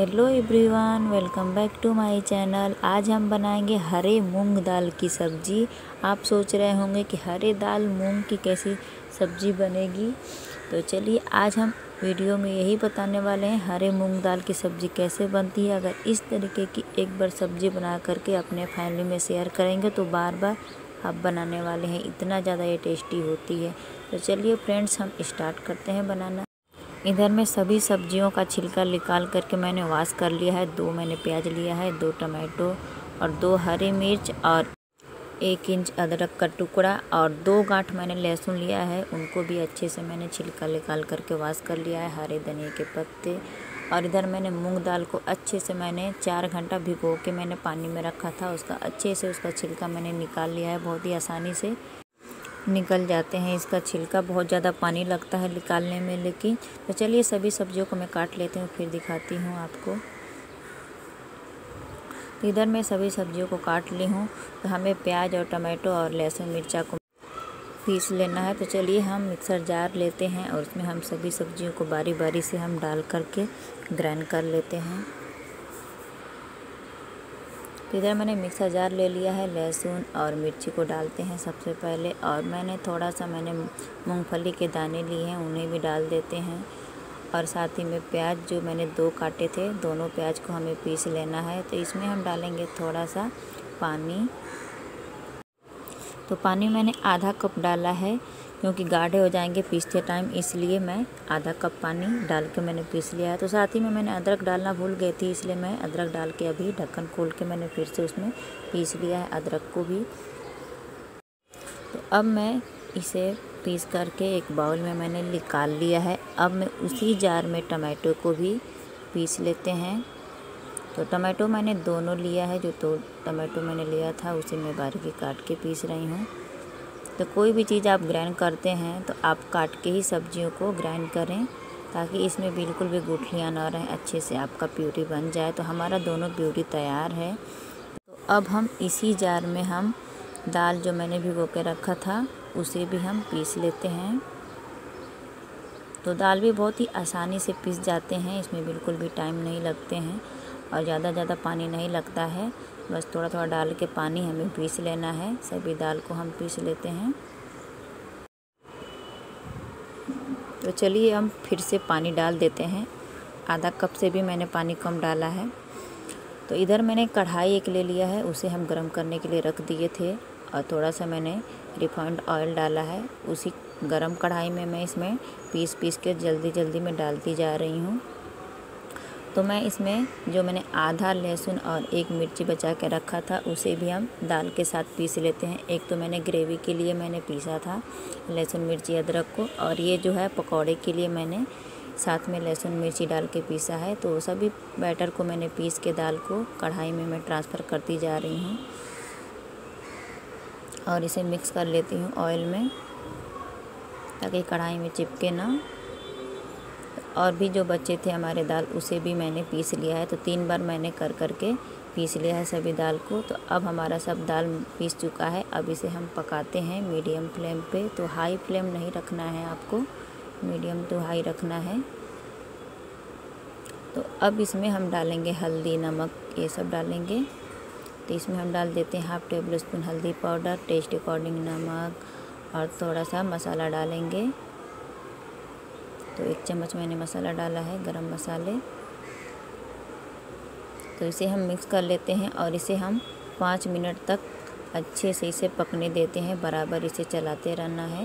Hello everyone, welcome back to my channel. आज हम बनाएंगे हरे मूंग दाल की सब्ज़ी। आप सोच रहे होंगे कि हरे दाल मूंग की कैसी सब्ज़ी बनेगी, तो चलिए आज हम वीडियो में यही बताने वाले हैं हरे मूंग दाल की सब्ज़ी कैसे बनती है। अगर इस तरीके की एक बार सब्ज़ी बना करके अपने फैमिली में शेयर करेंगे तो बार बार आप बनाने वाले हैं, इतना ज़्यादा ये टेस्टी होती है। तो चलिए फ्रेंड्स, हम स्टार्ट करते हैं बनाना। इधर मैं सभी सब्जियों का छिलका निकाल करके मैंने वॉश कर लिया है। 2 मैंने प्याज लिया है, 2 टमाटो और 2 हरी मिर्च और 1 इंच अदरक का टुकड़ा और 2 गांठ मैंने लहसुन लिया है। उनको भी अच्छे से मैंने छिलका निकाल करके वॉश कर लिया है। हरे धनिया के पत्ते और इधर मैंने मूंग दाल को अच्छे से मैंने 4 घंटा भिगो के मैंने पानी में रखा था। उसका अच्छे से उसका छिलका मैंने निकाल लिया है। बहुत ही आसानी से निकल जाते हैं इसका छिलका, बहुत ज़्यादा पानी लगता है निकालने में। लेकिन तो चलिए सभी सब्जियों को मैं काट लेती हूँ, फिर दिखाती हूँ आपको। तो इधर मैं सभी सब्जियों को काट ली हूँ। तो हमें प्याज और टमाटो और लहसुन मिर्चा को पीस लेना है। तो चलिए हम मिक्सर जार लेते हैं और उसमें हम सभी सब्जियों को बारी बारी से हम डाल करके ग्राइंड कर लेते हैं। तो इधर मैंने मिक्सर जार ले लिया है। लहसुन और मिर्ची को डालते हैं सबसे पहले, और मैंने थोड़ा सा मूंगफली के दाने लिए हैं, उन्हें भी डाल देते हैं। और साथ ही में प्याज जो मैंने 2 काटे थे, दोनों प्याज को हमें पीस लेना है। तो इसमें हम डालेंगे थोड़ा सा पानी। तो पानी मैंने आधा कप डाला है, क्योंकि गाढ़े हो जाएंगे पीसते टाइम, इसलिए मैं आधा कप पानी डाल के मैंने पीस लिया है। तो साथ ही में मैंने अदरक डालना भूल गई थी, इसलिए मैं अदरक डाल के अभी ढक्कन खोल के मैंने फिर से उसमें पीस लिया है अदरक को भी। तो अब मैं इसे पीस करके एक बाउल में मैंने निकाल लिया है। अब मैं उसी जार में टमाटो को भी पीस लेते हैं। तो टमाटो मैंने दोनों लिया है, जो 2 टमाटो मैंने लिया था उसे मैं बारीक काट के पीस रही हूँ। तो कोई भी चीज़ आप ग्राइंड करते हैं तो आप काट के ही सब्जियों को ग्राइंड करें, ताकि इसमें बिल्कुल भी गुठलियाँ ना रहें, अच्छे से आपका प्यूरी बन जाए। तो हमारा दोनों प्यूरी तैयार है। तो अब हम इसी जार में हम दाल जो मैंने भिगो के रखा था उसे भी हम पीस लेते हैं। तो दाल भी बहुत ही आसानी से पीस जाते हैं, इसमें बिल्कुल भी टाइम नहीं लगते हैं और ज़्यादा पानी नहीं लगता है। बस थोड़ा थोड़ा डाल के पानी हमें पीस लेना है। सभी दाल को हम पीस लेते हैं। तो चलिए हम फिर से पानी डाल देते हैं। आधा कप से भी मैंने पानी कम डाला है। तो इधर मैंने कढ़ाई एक ले लिया है, उसे हम गर्म करने के लिए रख दिए थे और थोड़ा सा मैंने रिफाइंड ऑयल डाला है। उसी गरम कढ़ाई में मैं इसमें पीस के जल्दी में डालती जा रही हूँ। तो मैं इसमें जो मैंने आधा लहसुन और 1 मिर्ची बचा के रखा था उसे भी हम दाल के साथ पीस लेते हैं। एक तो मैंने ग्रेवी के लिए मैंने पीसा था लहसुन मिर्ची अदरक को, और ये जो है पकौड़े के लिए मैंने साथ में लहसुन मिर्ची डाल के पीसा है। तो सभी बैटर को मैंने पीस के दाल को कढ़ाई में मैं ट्रांसफ़र करती जा रही हूँ और इसे मिक्स कर लेती हूँ ऑयल में, ताकि कढ़ाई में चिपके ना। और भी जो बचे थे हमारे दाल उसे भी मैंने पीस लिया है। तो 3 बार मैंने कर के पीस लिया है सभी दाल को। तो अब हमारा सब दाल पीस चुका है। अब इसे हम पकाते हैं मीडियम फ्लेम पे। तो हाई फ्लेम नहीं रखना है आपको, मीडियम टू हाई रखना है। तो अब इसमें हम डालेंगे हल्दी, नमक, ये सब डालेंगे। तो इसमें हम डाल देते हैं 1/2 टेबल स्पून हल्दी पाउडर, टेस्ट अकॉर्डिंग नमक और थोड़ा सा मसाला डालेंगे। तो 1 चम्मच मैंने मसाला डाला है, गरम मसाले। तो इसे हम मिक्स कर लेते हैं और इसे हम 5 मिनट तक अच्छे से इसे पकने देते हैं। बराबर इसे चलाते रहना है।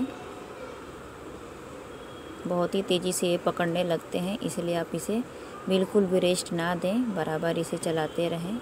बहुत ही तेज़ी से ये पकड़ने लगते हैं, इसलिए आप इसे बिल्कुल भी रेस्ट ना दें, बराबर इसे चलाते रहें।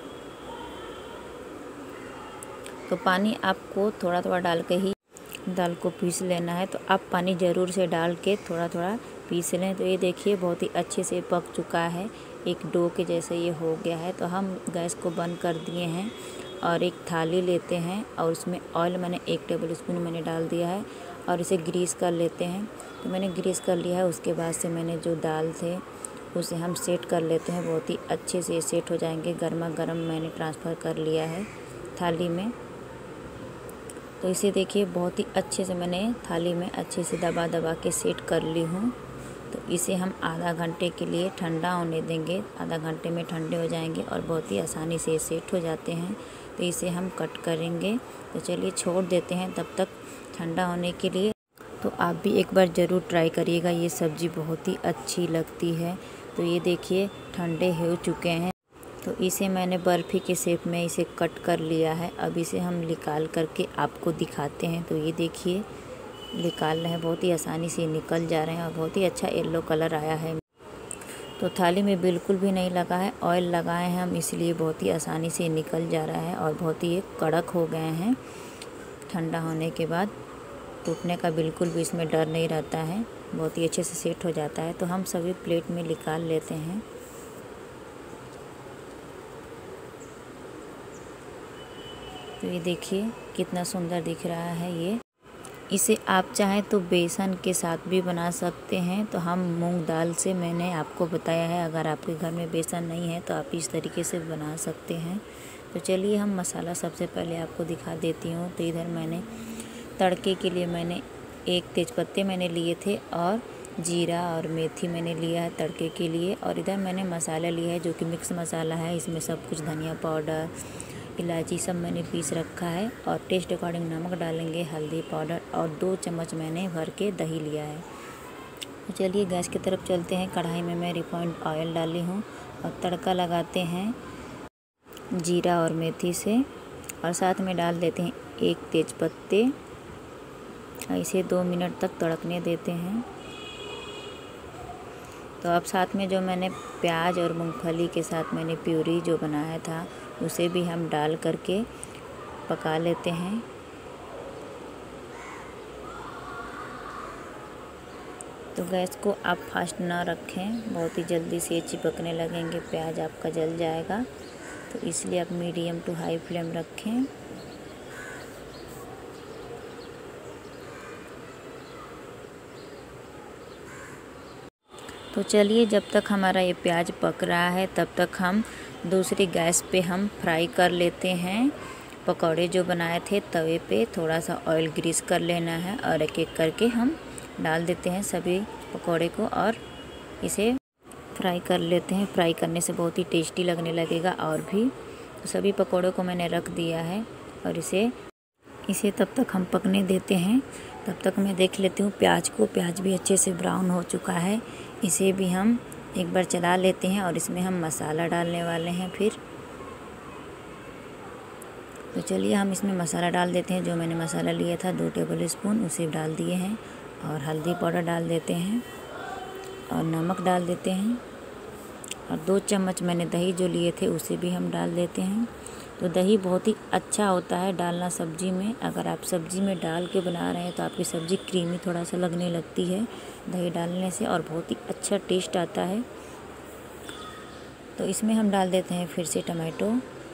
तो पानी आपको थोड़ा थोड़ा डाल के ही दाल को पीस लेना है। तो आप पानी ज़रूर से डाल के थोड़ा थोड़ा पीस लें। तो ये देखिए बहुत ही अच्छे से पक चुका है, एक डो के जैसे ये हो गया है। तो हम गैस को बंद कर दिए हैं और एक थाली लेते हैं और उसमें ऑयल मैंने 1 टेबल स्पून मैंने डाल दिया है और इसे ग्रीस कर लेते हैं। तो मैंने ग्रीस कर लिया है। उसके बाद से मैंने जो दाल थे उसे हम सेट कर लेते हैं। बहुत ही अच्छे से सेट हो जाएंगे। गर्मा गर्म मैंने ट्रांसफ़र कर लिया है थाली में। तो इसे देखिए बहुत ही अच्छे से मैंने थाली में अच्छे से दबा के सेट कर ली हूँ। तो इसे हम आधा घंटे के लिए ठंडा होने देंगे। आधा घंटे में ठंडे हो जाएंगे और बहुत ही आसानी से सेट हो जाते हैं। तो इसे हम कट करेंगे। तो चलिए छोड़ देते हैं तब तक ठंडा होने के लिए। तो आप भी एक बार ज़रूर ट्राई करिएगा, ये सब्ज़ी बहुत ही अच्छी लगती है। तो ये देखिए ठंडे हो चुके हैं। तो इसे मैंने बर्फ़ी के शेप में इसे कट कर लिया है। अब इसे हम निकाल करके आपको दिखाते हैं। तो ये देखिए निकाल रहे हैं, बहुत ही आसानी से निकल जा रहे हैं और बहुत ही अच्छा येलो कलर आया है। तो थाली में बिल्कुल भी नहीं लगा है, ऑयल लगाए हैं हम, इसलिए बहुत ही आसानी से निकल जा रहा है और बहुत ही कड़क हो गए हैं। ठंडा होने के बाद टूटने का बिल्कुल भी इसमें डर नहीं रहता है, बहुत ही अच्छे से सेट हो जाता है। तो हम सभी प्लेट में निकाल लेते हैं। तो ये देखिए कितना सुंदर दिख रहा है ये। इसे आप चाहें तो बेसन के साथ भी बना सकते हैं। तो हम मूंग दाल से मैंने आपको बताया है, अगर आपके घर में बेसन नहीं है तो आप इस तरीके से बना सकते हैं। तो चलिए हम मसाला सबसे पहले आपको दिखा देती हूँ। तो इधर मैंने तड़के के लिए मैंने 1 तेज़पत्ते मैंने लिए थे और जीरा और मेथी मैंने लिया है तड़के के लिए। और इधर मैंने मसाला लिया है जो कि मिक्स मसाला है। इसमें सब कुछ धनिया पाउडर, इलायची सब मैंने पीस रखा है और टेस्ट अकॉर्डिंग नमक डालेंगे, हल्दी पाउडर और 2 चम्मच मैंने भर के दही लिया है। तो चलिए गैस की तरफ चलते हैं। कढ़ाई में मैं रिफाइंड ऑयल डाली हूँ और तड़का लगाते हैं जीरा और मेथी से और साथ में डाल देते हैं 1 तेज़पत्ते। इसे 2 मिनट तक तड़कने देते हैं। तो अब साथ में जो मैंने प्याज और मूंगफली के साथ मैंने प्यूरी जो बनाया था उसे भी हम डाल करके पका लेते हैं। तो गैस को आप फास्ट ना रखें, बहुत ही जल्दी से चिपकने लगेंगे, प्याज आपका जल जाएगा। तो इसलिए आप मीडियम टू हाई फ्लेम रखें। तो चलिए जब तक हमारा ये प्याज पक रहा है तब तक हम दूसरी गैस पे हम फ्राई कर लेते हैं। पकौड़े जो बनाए थे तवे पे थोड़ा सा ऑयल ग्रीस कर लेना है और एक एक करके हम डाल देते हैं सभी पकौड़े को और इसे फ्राई कर लेते हैं। फ्राई करने से बहुत ही टेस्टी लगने लगेगा और भी। तो सभी पकौड़ों को मैंने रख दिया है और इसे तब तक हम पकने देते हैं। तब तक मैं देख लेती हूँ प्याज को। प्याज भी अच्छे से ब्राउन हो चुका है। इसे भी हम एक बार चला लेते हैं और इसमें हम मसाला डालने वाले हैं फिर। तो चलिए हम इसमें मसाला डाल देते हैं। जो मैंने मसाला लिया था 2 टेबल स्पून उसे डाल दिए हैं और हल्दी पाउडर डाल देते हैं और नमक डाल देते हैं और 2 चम्मच मैंने दही जो लिए थे उसे भी हम डाल देते हैं। तो दही बहुत ही अच्छा होता है डालना सब्ज़ी में। अगर आप सब्ज़ी में डाल के बना रहे हैं तो आपकी सब्ज़ी क्रीमी थोड़ा सा लगने लगती है दही डालने से और बहुत ही अच्छा टेस्ट आता है। तो इसमें हम डाल देते हैं फिर से टमाटो।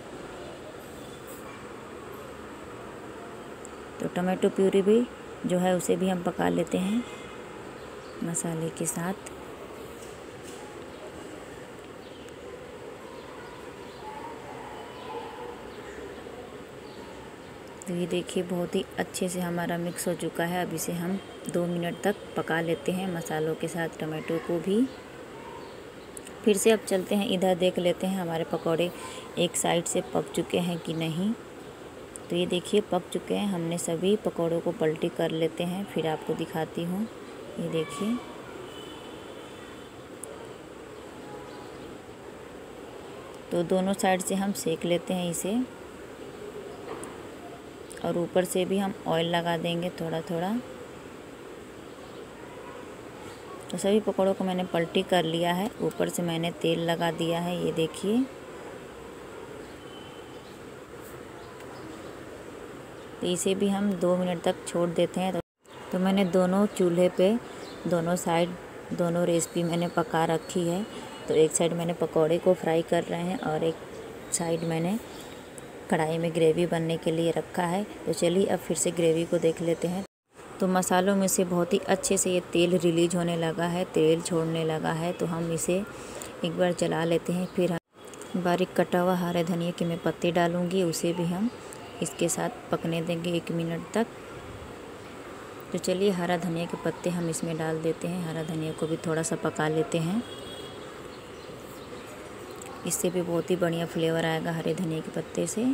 तो टमाटो प्यूरी भी जो है उसे भी हम पका लेते हैं मसाले के साथ। तो ये देखिए बहुत ही अच्छे से हमारा मिक्स हो चुका है। अब इसे हम 2 मिनट तक पका लेते हैं मसालों के साथ टमाटो को भी। फिर से अब चलते हैं इधर देख लेते हैं हमारे पकौड़े एक साइड से पक चुके हैं कि नहीं। तो ये देखिए पक चुके हैं। हमने सभी पकौड़ों को पलटी कर लेते हैं, फिर आपको दिखाती हूँ। ये देखिए तो दोनों साइड से हम सेक लेते हैं इसे और ऊपर से भी हम ऑयल लगा देंगे थोड़ा थोड़ा। तो सभी पकौड़ों को मैंने पलटी कर लिया है, ऊपर से मैंने तेल लगा दिया है। ये देखिए तो इसे भी हम 2 मिनट तक छोड़ देते हैं। तो मैंने दोनों चूल्हे पे दोनों साइड दोनों रेसिपी मैंने पका रखी है। तो एक साइड मैंने पकौड़े को फ्राई कर रहे हैं और एक साइड मैंने कढ़ाई में ग्रेवी बनने के लिए रखा है। तो चलिए अब फिर से ग्रेवी को देख लेते हैं। तो मसालों में से बहुत ही अच्छे से ये तेल रिलीज होने लगा है, तेल छोड़ने लगा है। तो हम इसे एक बार चला लेते हैं। फिर हम बारीक कटा हुआ हरे धनिया के मैं पत्ते डालूँगी, उसे भी हम इसके साथ पकने देंगे 1 मिनट तक। तो चलिए हरा धनिया के पत्ते हम इसमें डाल देते हैं। हरा धनिया को भी थोड़ा सा पका लेते हैं, इससे भी बहुत ही बढ़िया फ्लेवर आएगा हरे धनिया के पत्ते से।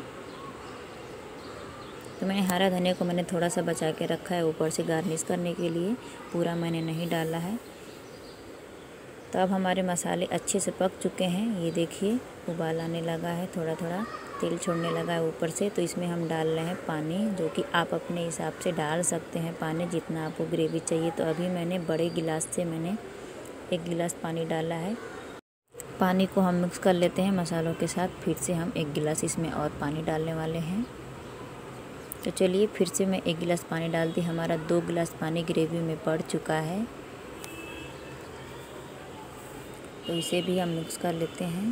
तो मैंने हरा धनिया को मैंने थोड़ा सा बचा के रखा है ऊपर से गार्निश करने के लिए, पूरा मैंने नहीं डाला है। तो अब हमारे मसाले अच्छे से पक चुके हैं, ये देखिए उबाल आने लगा है, थोड़ा थोड़ा तेल छोड़ने लगा है ऊपर से। तो इसमें हम डाल रहे हैं पानी, जो कि आप अपने हिसाब से डाल सकते हैं पानी जितना आपको ग्रेवी चाहिए। तो अभी मैंने बड़े गिलास से मैंने 1 गिलास पानी डाला है। पानी को हम मिक्स कर लेते हैं मसालों के साथ। फिर से हम 1 गिलास इसमें और पानी डालने वाले हैं। तो चलिए फिर से मैं 1 गिलास पानी डाल दी, हमारा 2 गिलास पानी ग्रेवी में पड़ चुका है। तो इसे भी हम मिक्स कर लेते हैं।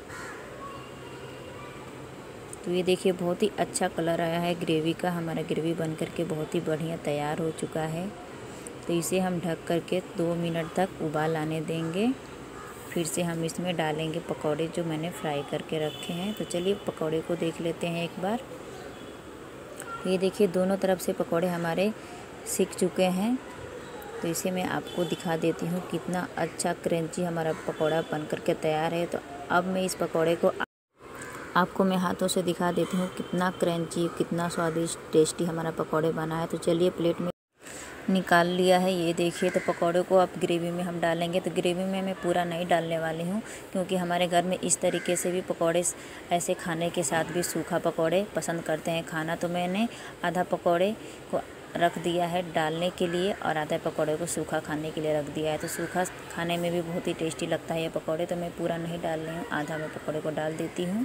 तो ये देखिए बहुत ही अच्छा कलर आया है ग्रेवी का, हमारा ग्रेवी बन करके बहुत ही बढ़िया तैयार हो चुका है। तो इसे हम ढक करके 2 मिनट तक उबाल आने देंगे। फिर से हम इसमें डालेंगे पकौड़े जो मैंने फ्राई करके रखे हैं। तो चलिए पकौड़े को देख लेते हैं एक बार। तो ये देखिए दोनों तरफ से पकौड़े हमारे सिक चुके हैं। तो इसे मैं आपको दिखा देती हूँ कितना अच्छा क्रंची हमारा पकौड़ा बन करके तैयार है। तो अब मैं इस पकौड़े को आपको मैं हाथों से दिखा देती हूँ कितना क्रंची, कितना स्वादिष्ट टेस्टी हमारा पकौड़े बना है। तो चलिए प्लेट में निकाल लिया है। ये देखिए तो पकौड़े को अब ग्रेवी में हम डालेंगे। तो ग्रेवी में मैं पूरा नहीं डालने वाली हूँ, क्योंकि हमारे घर में इस तरीके से भी पकौड़े ऐसे खाने के साथ भी सूखा पकौड़े पसंद करते हैं खाना। तो मैंने आधा पकौड़े को रख दिया है डालने के लिए और आधा पकौड़े को सूखा खाने के लिए रख दिया है। तो सूखा खाने में भी बहुत ही टेस्टी लगता है ये पकौड़े। तो मैं पूरा नहीं डाल रही हूँ, आधा मैं पकौड़े को डाल देती हूँ।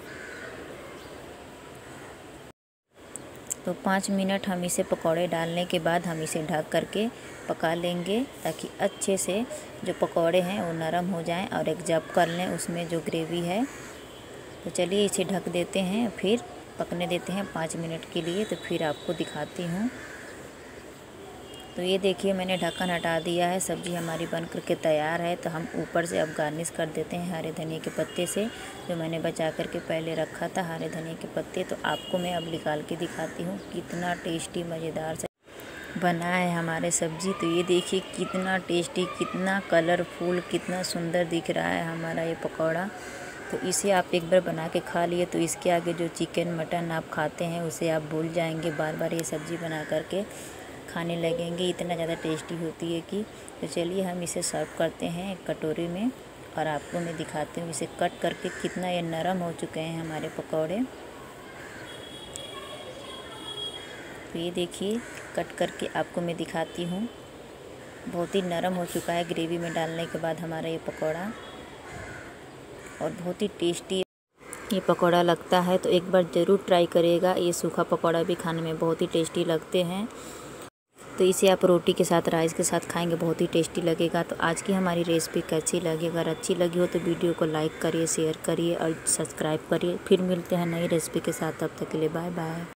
तो 5 मिनट हम इसे पकौड़े डालने के बाद हम इसे ढक करके पका लेंगे, ताकि अच्छे से जो पकौड़े हैं वो नरम हो जाएं और एक जब कर लें उसमें जो ग्रेवी है। तो चलिए इसे ढक देते हैं, फिर पकने देते हैं 5 मिनट के लिए। तो फिर आपको दिखाती हूँ। तो ये देखिए मैंने ढक्कन हटा दिया है, सब्ज़ी हमारी बन करके तैयार है। तो हम ऊपर से अब गार्निश कर देते हैं हरे धनिया के पत्ते से, जो मैंने बचा करके पहले रखा था हरे धनिया के पत्ते। तो आपको मैं अब निकाल के दिखाती हूँ कितना टेस्टी मज़ेदार से बना है हमारे सब्ज़ी। तो ये देखिए कितना टेस्टी, कितना कलरफुल, कितना सुंदर दिख रहा है हमारा ये पकौड़ा। तो इसे आप एक बार बना के खा लिए तो इसके आगे जो चिकन मटन आप खाते हैं उसे आप भूल जाएंगे। बार बार ये सब्ज़ी बना करके खाने लगेंगे, इतना ज़्यादा टेस्टी होती है कि। तो चलिए हम इसे सर्व करते हैं एक कटोरी में और आपको मैं दिखाती हूँ इसे कट करके कितना ये नरम हो चुके हैं हमारे पकौड़े। तो ये देखिए कट करके आपको मैं दिखाती हूँ, बहुत ही नरम हो चुका है ग्रेवी में डालने के बाद हमारा ये पकौड़ा, और बहुत ही टेस्टी ये पकौड़ा लगता है। तो एक बार ज़रूर ट्राई करिएगा। ये सूखा पकौड़ा भी खाने में बहुत ही टेस्टी लगते हैं। तो इसे आप रोटी के साथ, राइस के साथ खाएंगे, बहुत ही टेस्टी लगेगा। तो आज की हमारी रेसिपी कैसी लगी? अगर अच्छी लगी हो तो वीडियो को लाइक करिए, शेयर करिए और सब्सक्राइब करिए। फिर मिलते हैं नई रेसिपी के साथ, तब तक के लिए बाय बाय।